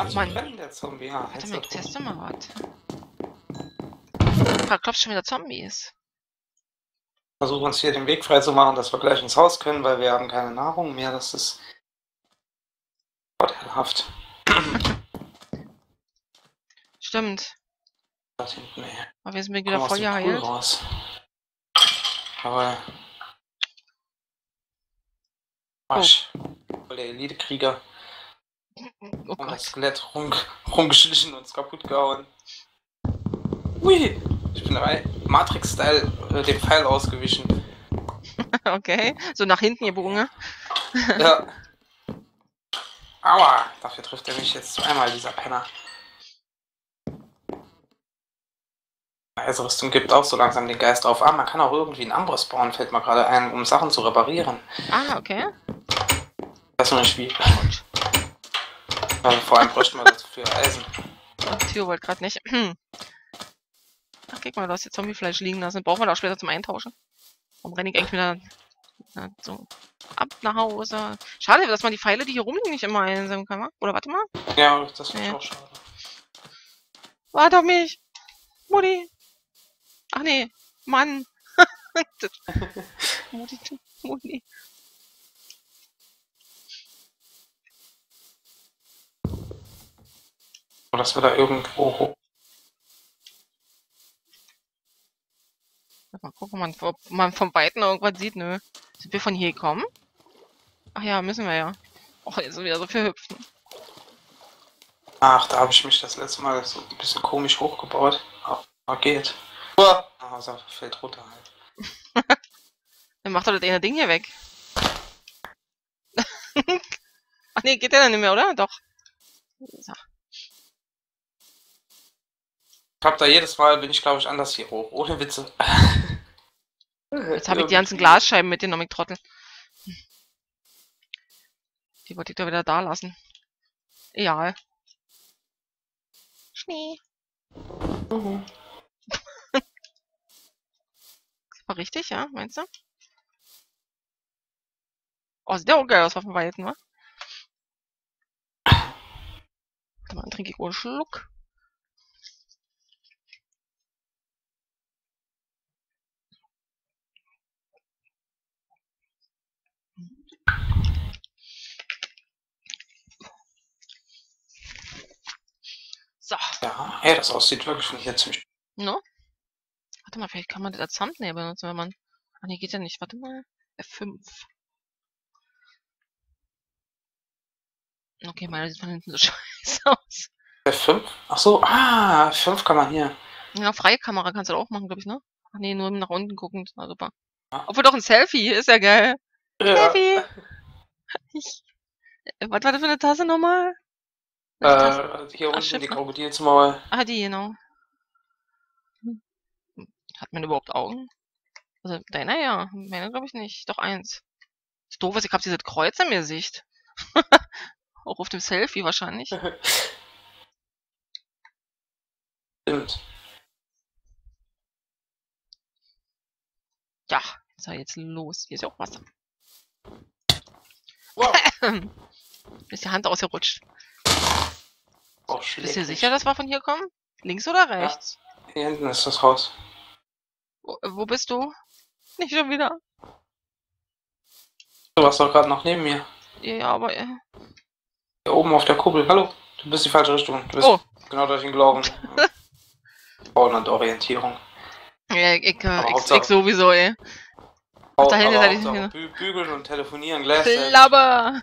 Ach zu man. brennen, der Zombie. Ja, Warte jetzt mal, da ich drin. teste mal was. Da klopft schon wieder Zombies. Versuchen uns hier den Weg frei zu machen, dass wir gleich ins Haus können, weil wir haben keine Nahrung mehr. Das ist vorteilhaft. Stimmt. Da hinten, ey. Aber wir sind wieder Komm aus voll dem Pool geheilt. raus. Aber Wasch. Voll der Elite-Krieger. Oh Und das Gott. Skelett rumgeschlichen und uns kaputt gehauen. Ui! Ich bin dabei, Matrix-Style dem Pfeil ausgewichen. Okay. So nach hinten gebogen. Ja. Aua! Dafür trifft er mich jetzt zweimal, dieser Penner. Eisrüstung gibt auch so langsam den Geist auf. Ah, man kann auch irgendwie einen Amboss bauen, fällt mir gerade ein, um Sachen zu reparieren. Ah, okay. Das ist nur nicht wie. Gut. Vor allem bräuchten wir dazu für Eisen. Die Tür wollte gerade nicht. Ach, guck mal, du hast hier Zombiefleisch liegen lassen. Brauchen wir da auch später zum Eintauschen. Warum renne ich eigentlich wieder so ab nach Hause? Schade, dass man die Pfeile, die hier rumliegen, nicht immer einsammeln kann, wa? Oder warte mal. Ja, das finde ich Ja. auch schade. Warte auf mich! Mutti! Ach nee, Mann! Mutti. Oder dass wir da irgendwo. Mal gucken, ob man von Weitem irgendwas sieht, nö. Sind wir von hier gekommen? Ach ja, müssen wir ja. Och, jetzt sind wieder so viel hüpfen. Ach, da habe ich mich das letzte Mal so ein bisschen komisch hochgebaut. Aber geht. Ah, also fällt runter halt. Dann macht doch das eine Ding hier weg. Ach nee, geht der dann nicht mehr, oder? Doch. So. Ich hab da jedes Mal, bin ich glaube ich anders hier hoch. Ohne Witze. Jetzt habe ich die ganzen Glasscheiben mitgenommen, ich Trottel. Die wollte ich da wieder da lassen. Egal. Schnee. War richtig, ja? Meinst du? Oh, sieht ja auch geil aus auf dem Weiten, wa? Warte mal, dann trinke ich wohl einen Schluck. So. Ja, hey, das aussieht wirklich von hier ziemlich. No? Warte mal, vielleicht kann man das als Thumbnail benutzen, wenn man... Ach nee, geht ja nicht. Warte mal. F5. Okay, meiner sieht von hinten so scheiße aus. F5? Ach so, F5 kann man hier. Ja, freie Kamera kannst du auch machen, glaube ich, ne? Ach nee, nur nach unten guckend. Na super. Ja. Obwohl doch ein Selfie, ist ja geil. Ja. Selfie! Was war das für eine Tasse nochmal? Hier unten Schiff, die ne? Krokodilsmaul. Ah, die, genau. Hat man überhaupt Augen? Also, deiner ja. Meiner glaube ich nicht. Doch eins. Das doof ist, ich habe dieses Kreuz im Gesicht. Auch auf dem Selfie wahrscheinlich. Stimmt. Ja, so jetzt los. Hier ist ja auch Wasser. Wow. Ist die Hand ausgerutscht. Oh, Bist du sicher, dass wir von hier kommen? Links oder rechts? Ja. Hier hinten ist das Haus. Wo bist du? Nicht schon wieder. Du warst doch gerade noch neben mir. Ja, aber... Hier oben auf der Kuppel. Hallo. Du bist die falsche Richtung. Du bist Oh. genau durch den Glauben. Bauen und Orientierung. Ja, ich Hauptsache- sowieso, ey. Ach, da hinten Aber seid ihr Hauptsache hin. Bügeln und telefonieren gleichzeitig. Klabber!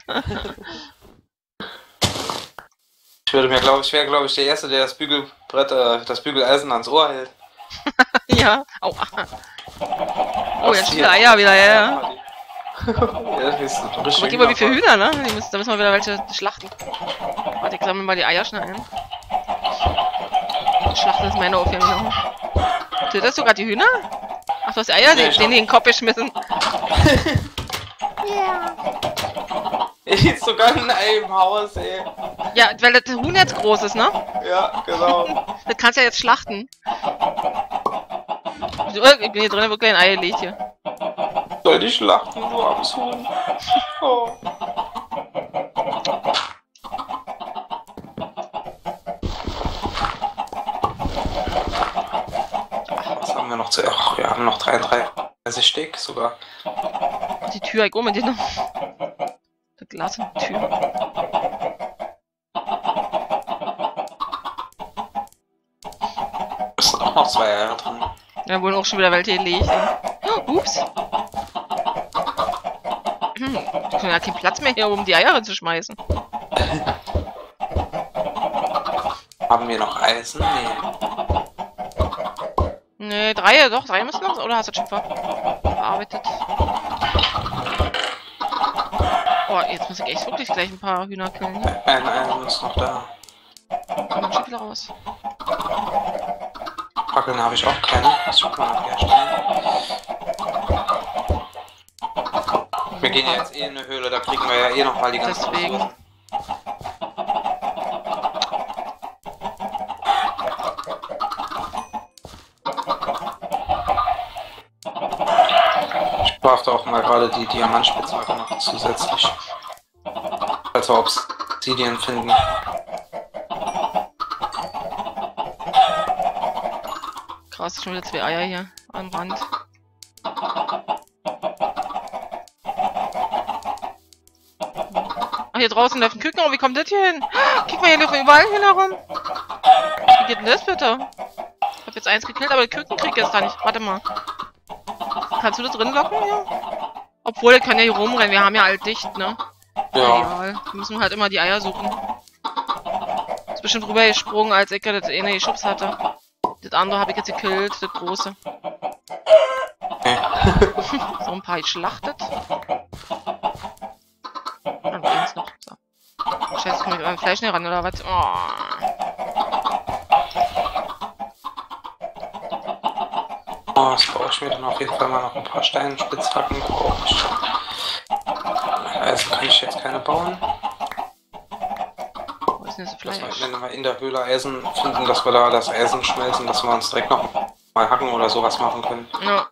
Ich wäre, glaube ich, der Erste, der das Bügelbrett, das Bügeleisen ans Ohr hält. Ja. Au. Oh, jetzt viele Eier wieder, ja. Ja, das ist Aber richtig. gib mal wie viele Hühner, ne? Da müssen wir wieder welche schlachten. Warte, ich sammle mal die Eier schnell ein. Schlachten ist meine Aufgabe. Tötest du gerade die Hühner? Ach, du hast die Eier? Nee, Den in den Kopf geschmissen. Ich ist sogar ein Ei im Haus, ey. Ja, weil das Huhn jetzt groß ist, ne? Ja, genau. Das kannst du ja jetzt schlachten. Ich bin hier drin, wirklich ein Ei gelegt hier. Soll ich schlachten, du armes Huhn? Oh. Ach, wir haben noch 33 Stück sogar. Die Tür, ich mit dir noch. Die Glas in der Tür. Es sind auch noch 2 Eier drin. Ja, wurden auch schon wieder welche gelegt. Ups. Ich habe ja keinen Platz mehr hier, um die Eier zu schmeißen. Haben wir noch Eisen? Nee. Ne, 3, doch, 3 müssen noch. Oder hast du das schon verarbeitet? Oh, jetzt muss ich echt wirklich gleich ein paar Hühner killen. Ein Eisen ist noch da. Komm, dann schieb wieder raus. Fackeln habe ich auch keine. Das kann man noch herstellen. Wir gehen ja jetzt eh in eine Höhle, da kriegen wir ja eh noch mal die ganzen Deswegen. Ressourcen. Ich brauchte auch mal gerade die Diamantspitzhacke noch zusätzlich. Als wir Obsidian finden. Krass, schon wieder 2 Eier hier am Rand. Ach, hier draußen läuft ein Küken. Wie kommt das hier hin? Guck mal, hier laufen überall hin herum. Wie geht denn das bitte? Ich hab jetzt 1 gekillt, aber der Küken kriegt jetzt da nicht. Warte mal. Kannst du das drin locken hier? Obwohl, der kann ja hier rumrennen. Wir haben ja alt dicht, ne? Ja. Egal. Wir müssen halt immer die Eier suchen. Ist bestimmt rübergesprungen, als ich das eine geschubst hatte. Das andere habe ich jetzt gekillt, das große. Okay. So ein paar geschlachtet. Dann eins noch. So. Scheiße, komme ich mit meinem Fleisch nicht ran, oder was? Oh. Oh, das brauche ich mir dann auf jeden Fall mal noch ein paar Steinspitzhacken. Brauche ich. Also kann ich jetzt keine bauen. Wo ist denn das Dass Fleisch? wir, wenn wir in der Höhle Eisen finden, dass wir da das Eisen schmelzen, dass wir uns direkt noch mal hacken oder sowas machen können. Ja.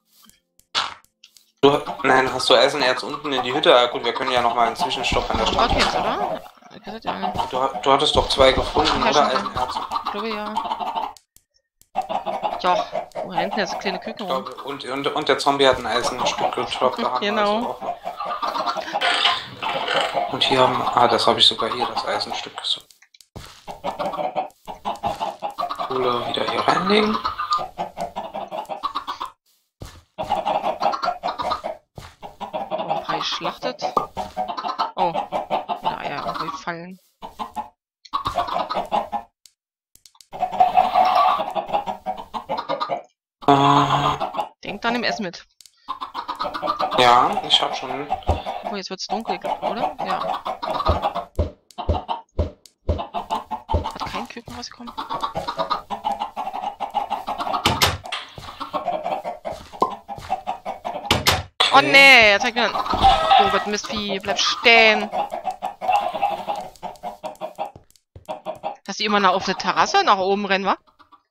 Nein, hast du Eisenerz unten in die Hütte? Ah, gut, wir können ja noch mal einen Zwischenstopp an der Warte Stadt. jetzt, oder? Ich weiß ja nicht. Du hattest doch 2 gefunden, Ja, oder? schon. Eisenerz. Ich glaube ja. Ja, wo hinten ist eine kleine Küken Ich rum. glaube, und der Zombie hat ein Eisenstück gedroppt. Da haben wir Genau. also auch noch. Und hier haben... Ah, das habe ich sogar hier, das Eisenstück. So. Kohle wieder hier reinlegen. Oh, ein paar geschlachtet. Oh, ja, Eier irgendwie fallen. Denk dann im Essen mit. Ja, ich habe schon... Oh, jetzt wird's dunkel, oder? Ja. Hat kein Küken rausgekommen? Oh nee, jetzt zeigt mir dann. Oh, was Mistvieh, bleib stehen. Dass die immer noch auf der Terrasse nach oben rennen, wa?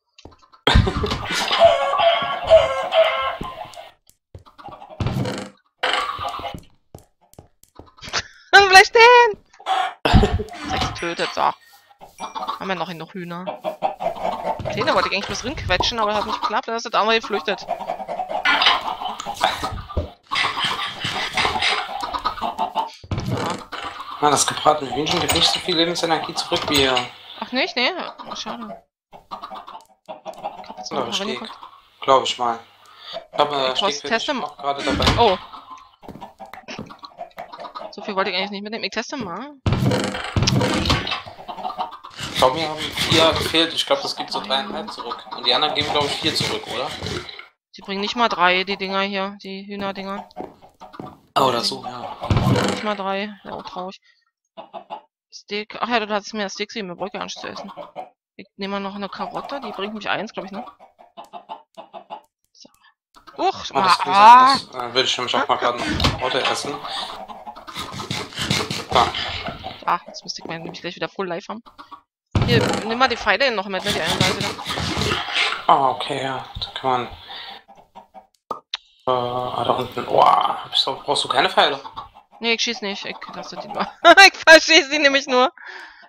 Bleib stehen! Sechs getötet, so. Haben wir noch genug Hühner. Okay, da wollte ich eigentlich bloß drin quetschen, aber das hat nicht geklappt, dann ist das andere geflüchtet. Ah, das gebratene Hühnchen gibt nicht so viel Lebensenergie zurück wie... Ach nicht, ne? Oh, schade. Ich hab jetzt noch Ja, mal Steg. reingeguckt. Glaube ich mal. Ich habe Ich teste auch gerade dabei. Oh. So viel wollte ich eigentlich nicht mitnehmen. Ich teste mal. Ich glaube, mir haben 4 gefehlt. Ich glaube, das gibt so 3,5 zurück. Und die anderen geben, glaube ich, 4 zurück, oder? Die bringen nicht mal 3, die Dinger hier. Die Hühnerdinger. Ah, oder so, ja. Nicht mal 3. Ja, auch traurig. Steak. Ach ja, du hattest mir das Steak gegeben. Wir brauchen gar nichts zu essen. Ich nehme mal noch eine Karotte. Die bringt mich 1, glaube ich, ne? So. Uch. Oh, das will ich nämlich auch mal gerade noch eine Karotte essen. Da. Ah, jetzt müsste ich mir nämlich gleich wieder Full Life haben. Hier, nimm mal die Pfeile noch mit, ne? Die eine Seite. Ah, okay, ja. Da kann man... da unten... Oh, brauchst du keine Pfeile? Nee, ich schieß nicht. Ich lasse die nur. Ich verschieße sie nämlich nur.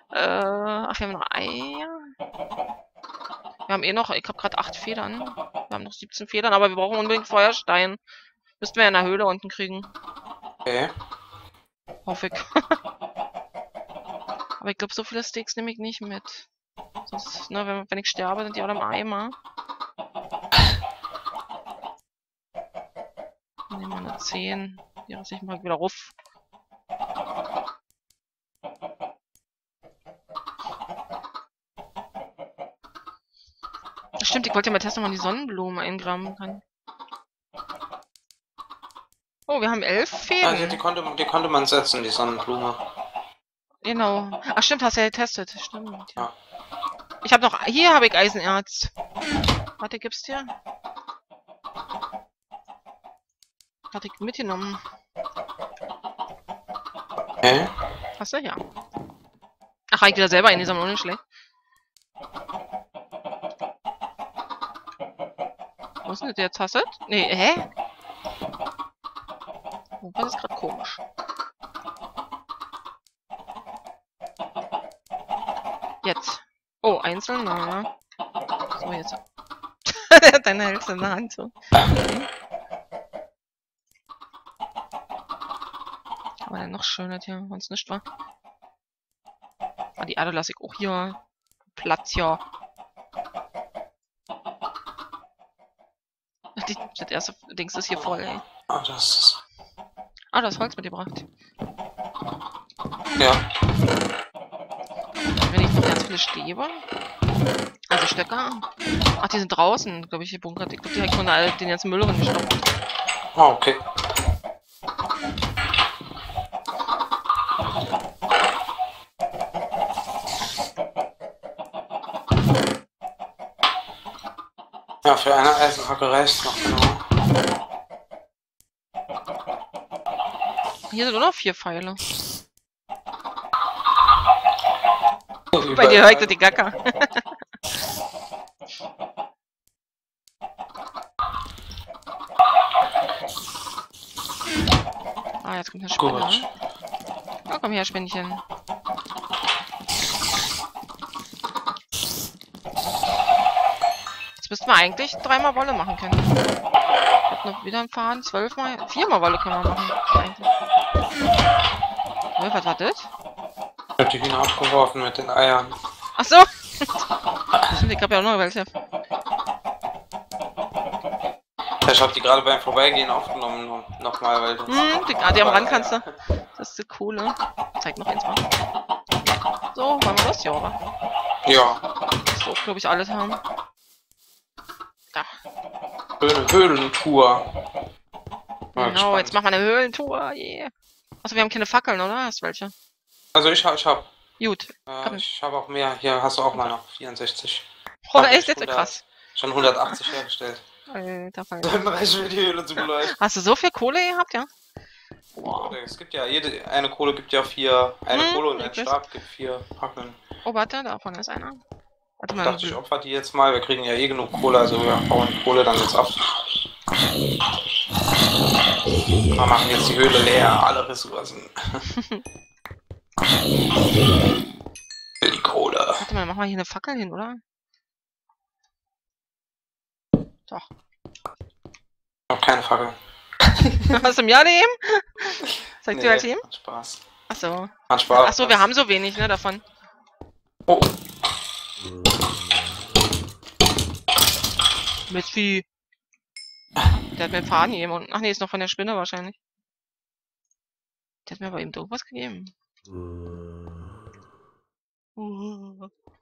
Ach, wir haben noch Eier. Wir haben eh noch... Ich habe gerade 8 Federn. Wir haben noch 17 Federn, aber wir brauchen unbedingt Feuerstein. Müssten wir ja in der Höhle unten kriegen. Okay. Hoffe ich. Aber ich glaube, so viele Steaks nehme ich nicht mit. Sonst, ne, wenn ich sterbe, sind die alle im Eimer. Nehmen wir eine 10. Die lasse ich mal wieder ruf. Stimmt, ich wollte ja mal testen, ob man die Sonnenblumen eingraben kann. Oh, wir haben 11 Fäden. Also die konnte man setzen, die Sonnenblume. Genau. Ach stimmt, hast du ja getestet. Stimmt. Ja. Ich habe noch... Hier habe ich Eisenerz. Warte, gibt's dir? Hatte ich mitgenommen. Okay. Hast du? Ja. Ach, ich wieder selber in die Sammlung, nicht schlecht. Wo ist denn das jetzt? Hast du das? Nee, hä? Oh, das ist gerade komisch. Jetzt. Oh, einzeln? Na. So, jetzt. Deine Hälfte in der Hand. So. Okay. Aber dann noch schöner hier, wenn es nicht war. Ah, die Erde lasse ich auch hier. Platz hier. Das erste Dings ist hier voll, ey. Ah, das Das Holz mitgebracht. ja. Wenn ich noch ganz viele Stäbe. Also Stöcker. Ach, die sind draußen, glaube ich, gebunkert. Ich glaube, die habe ich von den ganzen Müll reingestopft. Ah, okay. Ja, für eine Eisenhacke reicht noch, genau. Hier sind nur noch 4 Pfeile. Bei dir hört die Gacker. Jetzt kommt eine Spinne. Gut. Oh, komm her, Spinnchen. Jetzt müssten wir eigentlich 3-mal Wolle machen können. Ich hab noch wieder einen Faden. 12-mal. 4-mal Wolle können wir machen. Eigentlich. Was war das? Ich hab die Hühner abgeworfen mit den Eiern. Ach so! Stimmt, ich hab ja auch noch welche. Ich hab die gerade beim Vorbeigehen aufgenommen, nochmal, weil die am Rand kannst du. Das ist so cool, ne? Zeig noch eins mal. So, wollen wir los, ja, oder? Ja. So, glaube ich, alles haben. Da. Höhlentour. Genau, jetzt machen wir eine Höhlentour. Yeah. Achso, wir haben keine Fackeln, oder? Hast du welche? Also ich hab. Gut. Ich habe auch mehr. Hier hast du auch mal noch 64. Oh, echt? Jetzt krass. Schon 180 hergestellt. Alter, Dann reichen wir die Höhle zu beleuchten. Hast du so viel Kohle gehabt, ja? Wow. Es gibt ja, eine Kohle gibt ja 4. Eine Kohle und ein Stab gibt 4 Fackeln. Oh, warte, davon ist einer. Warte mal. Ich dachte, ich opfer die jetzt mal. Wir kriegen ja eh genug Kohle, also wir bauen die Kohle dann jetzt ab. Wir machen jetzt die Höhle leer, alle Ressourcen. Die Kohle. Warte mal, machen wir hier eine Fackel hin, oder? Doch. Ich hab keine Fackel. Hast du mir nehmen? Zeig dir halt ihm? Hat Spaß. Achso. Hat Spaß. Achso, wir haben so wenig, ne, davon. Oh. Mistvieh. Der hat mir einen Faden gegeben. Ach nee, ist noch von der Spinne wahrscheinlich. Der hat mir aber eben irgendwas gegeben.